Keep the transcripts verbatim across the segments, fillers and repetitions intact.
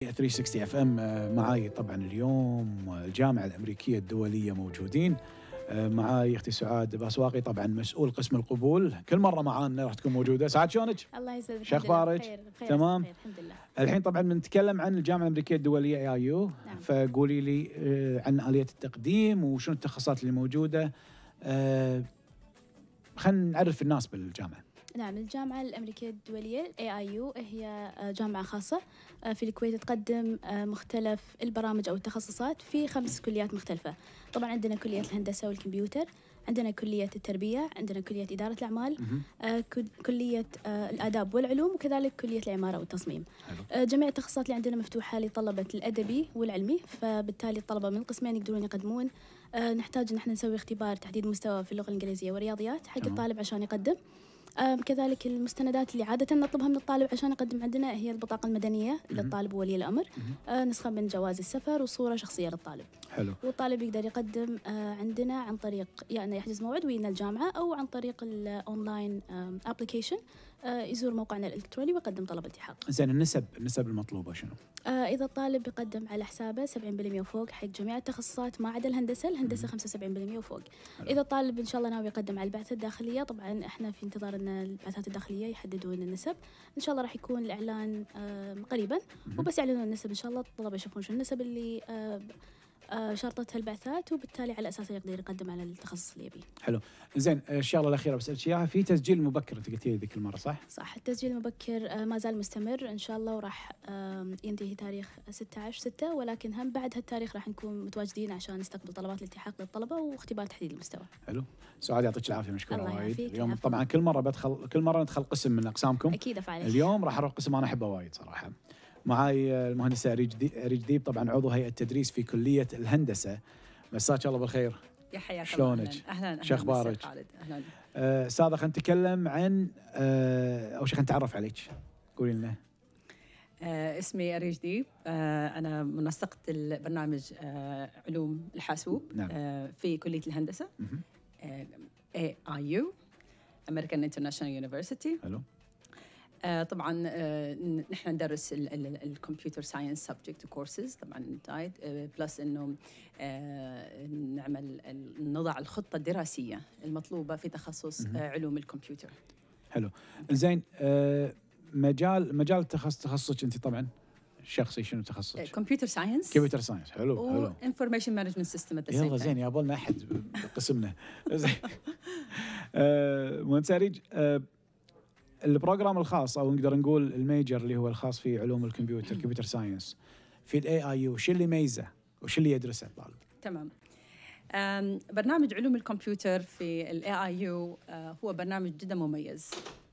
ثلاثمية وستين اف ام معاي طبعا اليوم الجامعه الامريكيه الدوليه موجودين. معاي اختي سعاد باسواقي طبعا مسؤول قسم القبول، كل مره معانا راح تكون موجوده. سعاد شلونك؟ الله يسعدك. شو اخبارك؟ تمام الحمد لله. الحين طبعا بنتكلم عن الجامعه الامريكيه الدوليه اي اي يو، نعم. فقولي لي عن اليه التقديم وشنو التخصصات اللي موجوده. خلينا نعرف الناس بالجامعه. نعم، الجامعة الأمريكية الدولية إيه آي يو هي جامعة خاصة في الكويت، تقدم مختلف البرامج أو التخصصات في خمس كليات مختلفة. طبعا عندنا كلية الهندسة والكمبيوتر، عندنا كلية التربية، عندنا كلية إدارة الأعمال، آه، كلية آه، الآداب والعلوم، وكذلك كلية العمارة والتصميم. آه، جميع التخصصات اللي عندنا مفتوحة لطلبة الأدبي والعلمي، فبالتالي الطلبة من القسمين يقدرون يقدمون. آه، نحتاج إن احنا نسوي اختبار تحديد مستوى في اللغة الإنجليزية والرياضيات حق الطالب عشان يقدم. آه، كذلك المستندات اللي عادة نطلبها من الطالب عشان يقدم عندنا هي البطاقة المدنية للطالب وولي الأمر، آه، نسخة من جواز السفر وصورة شخصية للطالب. حلو. والطالب يقدر يقدم آه، عندنا عن طريق يا يعني أنه يحجز موعد وينا الجامعة، أو عن طريق الأونلاين أبليكيشن، آه، يزور موقعنا الإلكتروني ويقدم طلب التحاق. زين، النسب النسب المطلوبة شنو؟ آه، إذا الطالب بيقدم على حسابه سبعين بالمئة وفوق حق جميع التخصصات ما عدا الهندسة، الهندسة خمسة وسبعين بالمئة وفوق. حلو. إذا الطالب إن شاء الله ناوي يقدم على البعثة الداخلية، طبعا إحنا في انتظار أن البعثات الداخلية يحددون النسب. إن شاء الله راح يكون الإعلان آه، قريبا، وبس يعلنون النسب إن شاء الله الطلبة يشوفون شو النسب اللي آه، آه، شرطتها البعثات، وبالتالي على أساسه يقدر يقدم على التخصص اللي يبيه. حلو. زين، الشغله الاخيره بسالك اياها، في تسجيل مبكر انت قلتي لي ذيك المره، صح؟ صح، التسجيل المبكر آه، ما زال مستمر ان شاء الله، وراح آه، ينتهي تاريخ ستة عشر ستة، ولكن هم بعد هالتاريخ راح نكون متواجدين عشان نستقبل طلبات الالتحاق للطلبه واختبار تحديد المستوى. حلو. سعاد يعطيك العافيه، مشكوره الله وايد. يعافيك. اليوم العفو. طبعا كل مره بدخل كل مره ندخل قسم من اقسامكم. اكيد افعل. اليوم راح اروح قسم انا احبه وايد صراحه. معاي المهندسه أريج أريج ثيب، طبعا عضو هيئه التدريس في كليه الهندسه. مساك الله بالخير. يا حياك الله. شلونك؟ اهلا اهلا. شو اخبارك؟ اهلا. استاذه خلينا نتكلم عن أه اول شيء خلينا نتعرف عليك، قولي لنا. آه اسمي أريج ثيب، آه أنا منسقة البرنامج آه علوم الحاسوب. نعم. آه في كلية الهندسة آه إيه آي يو American International University. حلو. آه طبعا آه نحن ندرس الكمبيوتر ساينس سبجكت كورسز طبعا دايت آه بلس انه آه نعمل نضع الخطة الدراسية المطلوبة في تخصص آه علوم الكمبيوتر. حلو. زين، آه مجال مجال التخصص تخصصك انت طبعا الشخصي شنو تخصصك؟ كمبيوتر ساينس. كمبيوتر ساينس. حلو حلو. انفورميشن مانجمنت سيستم. يلا زين، يابا لنا احد بقسمنا. زين. آه مهندس أريج، آه البروجرام الخاص او نقدر نقول الميجر اللي هو الخاص في علوم الكمبيوتر كمبيوتر ساينس في الاي اي يو، شو اللي يميزه وش اللي يدرسه الطالب؟ تمام. برنامج علوم الكمبيوتر في الاي اي يو هو برنامج جدا مميز،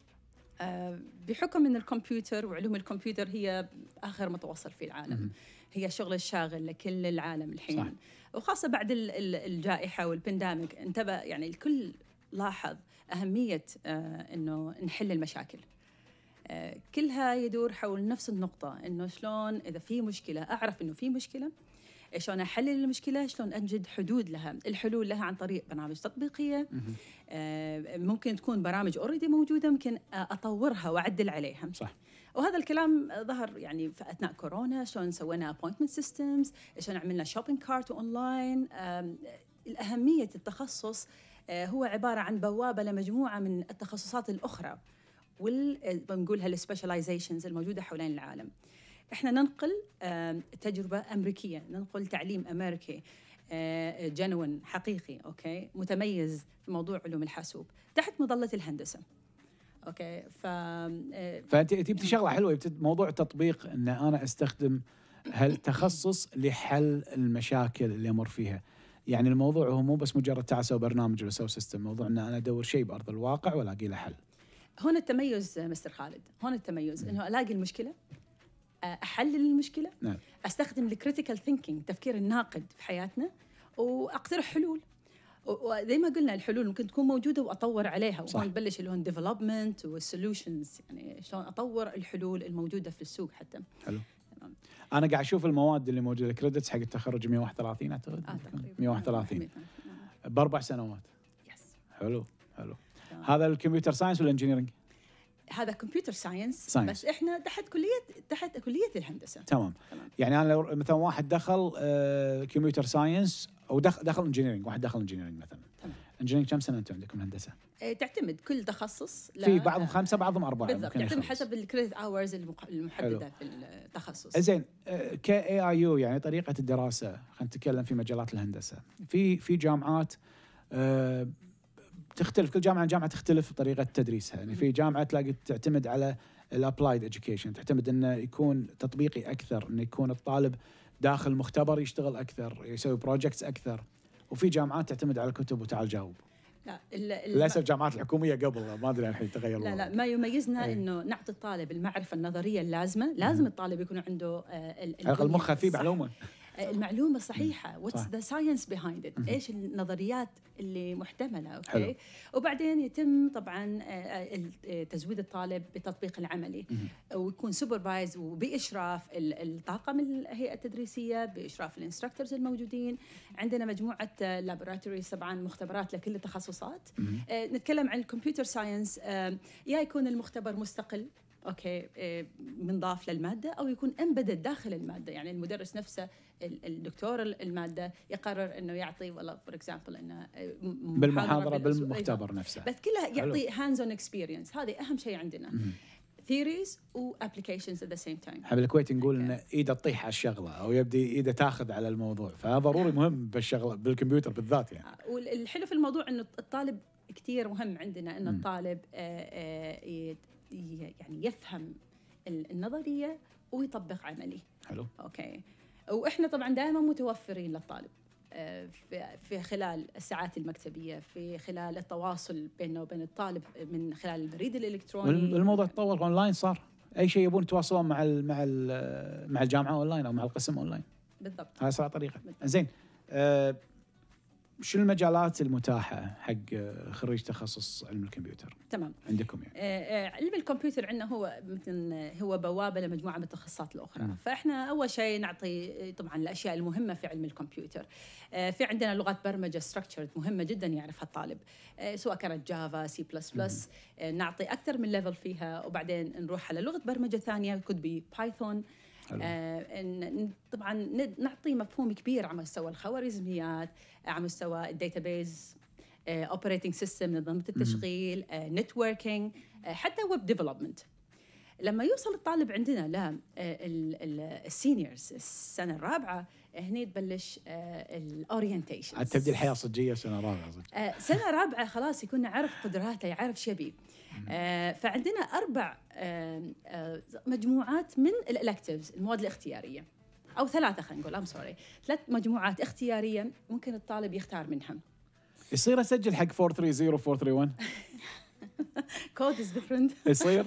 بحكم ان الكمبيوتر وعلوم الكمبيوتر هي اخر متوصل في العالم. هي الشغل الشاغل لكل العالم الحين. صح. وخاصه بعد الجائحه والبانديميك انتبه يعني الكل لاحظ أهمية آه إنه نحل المشاكل. آه كلها يدور حول نفس النقطة، إنه شلون إذا في مشكلة أعرف إنه في مشكلة، شلون أحلل المشكلة، شلون أجد حدود لها. الحلول لها عن طريق برامج تطبيقية، آه ممكن تكون برامج أوريدي موجودة، ممكن أطورها وأعدل عليها. صح. وهذا الكلام ظهر يعني في أثناء كورونا، شلون سوينا appointment systems، شلون عملنا shopping cart أونلاين. آه الأهمية التخصص هو عبارة عن بوابة لمجموعة من التخصصات الأخرى وال بنقولها السبيشاليزيشنز الموجودة حوالين العالم. إحنا ننقل تجربة أمريكية، ننقل تعليم أمريكي جنون حقيقي، أوكي، متميز في موضوع علوم الحاسوب تحت مظلة الهندسة. أوكي. ف فأنت تبتي شغلة حلوة، موضوع تطبيق إن أنا أستخدم هالتخصص لحل المشاكل اللي أمر فيها. يعني الموضوع هو مو بس مجرد تعال اسوي برنامج ولا اسوي سيستم، موضوع ان انا ادور شيء بارض الواقع والاقي له حل. هون التميز مستر خالد، هون التميز انه الاقي المشكله، احلل المشكله. نعم. استخدم الكريتيكال ثينكينج، التفكير الناقد في حياتنا، واقترح حلول. وزي ما قلنا الحلول ممكن تكون موجوده واطور عليها. وهون نبلش اللي هو الديفلوبمنت والسوليوشنز، يعني شلون اطور الحلول الموجوده في السوق حتى. حلو. أنا قاعد أشوف المواد اللي موجودة، الكريدتس حق التخرج مئة وواحد وثلاثين أعتقد. آه مئة وواحد وثلاثين بأربع سنوات. يس. حلو حلو. هذا الكمبيوتر ساينس ولا انجينيرنج؟ هذا كمبيوتر ساينس Science. بس احنا تحت كليه تحت كليه الهندسه. تمام. تمام. يعني انا لو مثلا واحد دخل كمبيوتر ساينس او دخل دخل انجينيرنج، واحد دخل انجينيرنج مثلا. تمام. انجينيرنج كم سنه انتم عندكم هندسه؟ تعتمد كل تخصص، في بعضهم خمسه بعضهم اربعه. بالضبط، يعتمد حسب الكريدت اورز المحدده في التخصص. زين، ك إيه آي يو يعني طريقه الدراسه، خلينا نتكلم في مجالات الهندسه. في في جامعات أه تختلف، كل جامعه عن جامعه تختلف طريقه تدريسها. يعني في جامعه تلاقي تعتمد على الابلايد اديوكيشن، تعتمد انه يكون تطبيقي اكثر، انه يكون الطالب داخل مختبر يشتغل اكثر، يسوي بروجكتس اكثر. وفي جامعات تعتمد على الكتب وتعال جاوب. لا للاسف الجامعات الحكوميه قبل ما ادري الحين تغير. لا لا، ما يميزنا ايه؟ انه نعطي الطالب المعرفه النظريه اللازمه. لازم مم. الطالب يكون عنده على المخ فيه معلومه، المعلومه الصحيحه. واتس ذا ساينس بيهايند ات، ايش النظريات اللي محتمله. اوكي حلو. وبعدين يتم طبعا تزويد الطالب بالتطبيق العملي، ويكون سوبرفايز وباشراف الطاقم الهيئه التدريسيه، باشراف الانستركتورز الموجودين. عندنا مجموعه لابوراتوريز طبعا، مختبرات لكل التخصصات. نتكلم عن الكمبيوتر ساينس، يا يكون المختبر مستقل اوكي منضاف للماده، او يكون امبدد داخل الماده. يعني المدرس نفسه الدكتور الماده يقرر انه يعطي والله فور اكزامبل انه بالمحاضره بالمختبر نفسه، بس كلها يعطي هاندز اون اكسبيرينس. هذه اهم شيء عندنا، ثيوريز وابلكيشنز ات ذا سيم تايم. احنا بالكويت نقول ان ايده تطيح على الشغله او يبدي ايده تاخذ على الموضوع، فهذا ضروري مهم بالشغله بالكمبيوتر بالذات. يعني والحلو في الموضوع انه الطالب كثير مهم عندنا، انه الطالب آآ يعني يفهم النظريه ويطبق عملي. حلو. اوكي. واحنا طبعا دائما متوفرين للطالب في خلال الساعات المكتبيه، في خلال التواصل بيننا وبين الطالب من خلال البريد الالكتروني. والموضوع تطور اونلاين، صار اي شيء يبون يتواصلون مع ال مع ال مع الجامعه اونلاين او مع القسم اونلاين. بالضبط، هاي صار طريقه. زين، أه شو المجالات المتاحه حق خريج تخصص علم الكمبيوتر؟ تمام. عندكم يعني آه علم الكمبيوتر عندنا هو مثل هو بوابه لمجموعه من التخصصات الاخرى. م. فاحنا اول شيء نعطي طبعا الاشياء المهمه في علم الكمبيوتر. آه في عندنا لغات برمجه ستراكشرد مهمه جدا يعرفها الطالب، آه سواء كانت جافا، سي بلس بلس، نعطي اكثر من ليفل فيها. وبعدين نروح على لغه برمجه ثانيه كود بي بايثون. آه طبعا نعطي مفهوم كبير على مستوى الخوارزميات، على مستوى الداتابيز، اوبريتنج سيستم، نظام التشغيل، نتوركينج، حتى ويب ديفلوبمنت. لما يوصل الطالب عندنا للسينيورز السنه الرابعه، هني تبلش الاورينتيشن. تبدي الحياه صجيه سنه رابعه صدق. سنه رابعه خلاص يكون عارف قدراته، يعرف شو يبي. آه فعندنا أربع آه آه مجموعات من الإلكتيفز، المواد الاختيارية، أو ثلاثة خلينا نقول، أم سوري ثلاث مجموعات اختيارية ممكن الطالب يختار منها. يصير أسجل حق أربعة ثلاثين صفر أربعة ثلاثين واحد كود از ديفرنت. يصير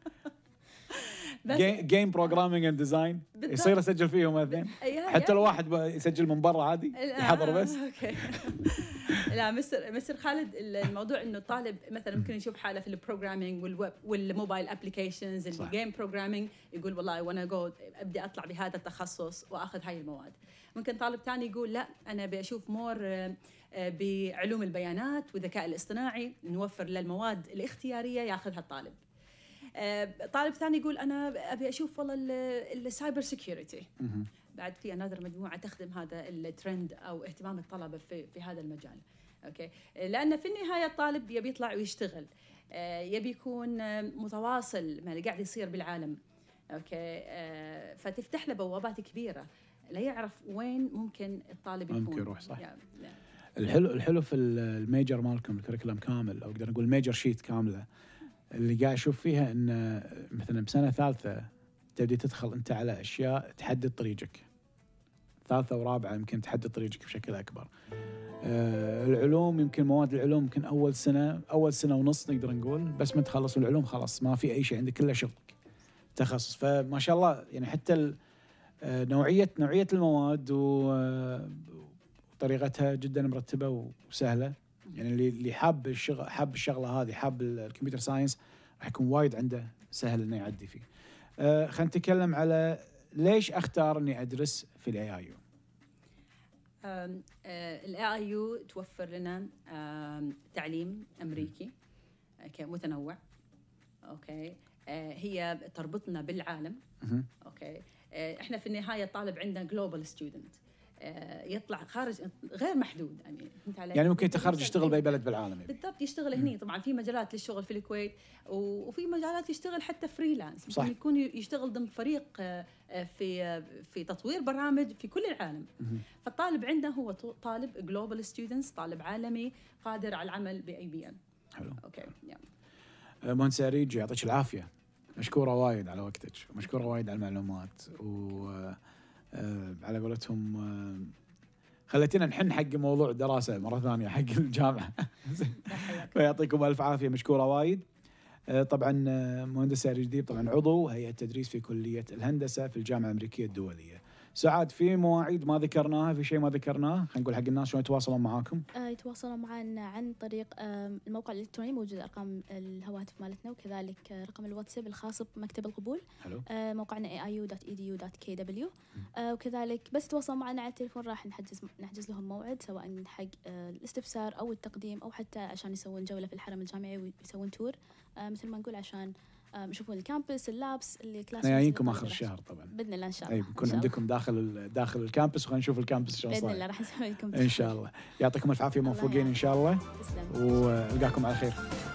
جيم بروجرامينج اند ديزاين يصير اسجل فيهم الاثنين، حتى لو واحد يسجل من برا عادي يحضر بس. اوكي. لا مستر مستر خالد، الموضوع انه الطالب مثلا ممكن يشوف حاله في البروجرامينج والويب والموبايل ابلكيشنز، الجيم بروجرامينج، يقول والله اي وانا جو ابدي اطلع بهذا التخصص واخذ هاي المواد. ممكن طالب ثاني يقول لا انا بشوف مور بعلوم البيانات والذكاء الاصطناعي، نوفر للمواد الاختياريه ياخذها الطالب. طالب ثاني يقول انا ابي اشوف والله السايبر سيكيورتي، بعد في انذر مجموعه تخدم هذا الترند او اهتمام الطلبه في في هذا المجال. اوكي، لان في النهايه الطالب يبي يطلع ويشتغل، يبي يكون متواصل مع اللي قاعد يصير بالعالم. اوكي، فتفتح له بوابات كبيره لا يعرف وين ممكن الطالب يكون ممكن يروح. صح. يعني الحلو الحلو في الميجر مالكم الكريكولم كامل، او اقدر نقول الميجر شيت كامله، اللي قاعد اشوف فيها ان مثلا بسنه ثالثه تبدي تدخل انت على اشياء تحدد طريقك. ثالثه ورابعه يمكن تحدد طريقك بشكل اكبر. آه العلوم يمكن مواد العلوم يمكن اول سنه اول سنه ونص نقدر نقول، بس ما تخلص العلوم خلاص ما في اي شيء عندك، كله شغلك تخصص. فما شاء الله يعني حتى نوعيه نوعيه المواد وطريقتها جدا مرتبه وسهله. يعني اللي اللي حاب الشغل حاب الشغله هذه، حاب الكمبيوتر ساينس، راح يكون وايد عنده سهل انه يعدي فيه. آه خلينا نتكلم على ليش اختار اني ادرس في الاي اي يو. الاي اي يو توفر لنا تعليم امريكي متنوع، اوكي آه هي تربطنا بالعالم. مهم. اوكي آه احنا في النهايه الطالب عندنا جلوبال ستودنت، آه يطلع خارج غير محدود. يعني فهمت علي؟ يعني ممكن تخرج يشتغل باي بلد بالعالم يعني. بالضبط، يشتغل هني. طبعا في مجالات للشغل في الكويت، وفي مجالات يشتغل حتى فريلانس، صح. يكون يشتغل ضمن فريق في في تطوير برامج في كل العالم. مهم. فالطالب عندنا هو طالب جلوبال ستودنتس، طالب عالمي قادر على العمل باي بي ام. حلو. اوكي يعني. مهندس أريج يعطيك العافيه، مشكوره وايد على وقتك، ومشكوره وايد على المعلومات، وعلى قولتهم خليتنا نحن حق موضوع الدراسه مره ثانيه حق الجامعه. فيعطيكم الف عافيه، مشكوره وايد. طبعا مهندس أريج ثيب طبعا عضو هيئه تدريس في كليه الهندسه في الجامعه الامريكيه الدوليه. سعاد، في مواعيد ما ذكرناها، في شيء ما ذكرناه خلينا نقول حق الناس شلون يتواصلون معاكم؟ آه يتواصلون معنا عن طريق آه الموقع الالكتروني، موجود ارقام الهواتف مالتنا، وكذلك آه رقم الواتساب الخاص بمكتب القبول. حلو. آه موقعنا إيه آي يو دوت إي دي يو دوت كي دبليو. آه وكذلك بس يتواصلون معنا على التليفون راح نحجز نحجز لهم موعد، سواء حق آه الاستفسار او التقديم، او حتى عشان يسوون جوله في الحرم الجامعي ويسوون تور آه مثل ما نقول، عشان يشوفون الكامبس، اللابس اللي كلاس. جايينكم اخر الشهر طبعا باذن الله ان شاء الله. اي بيكون عندكم داخل داخل الكامبس، وخلينا نشوف الكامبس شلون صاير باذن الله راح نسوي لكم ان شاء الله. يعطيكم الف عافيه، موفقين ان شاء الله، تسلم. والقاكم على خير.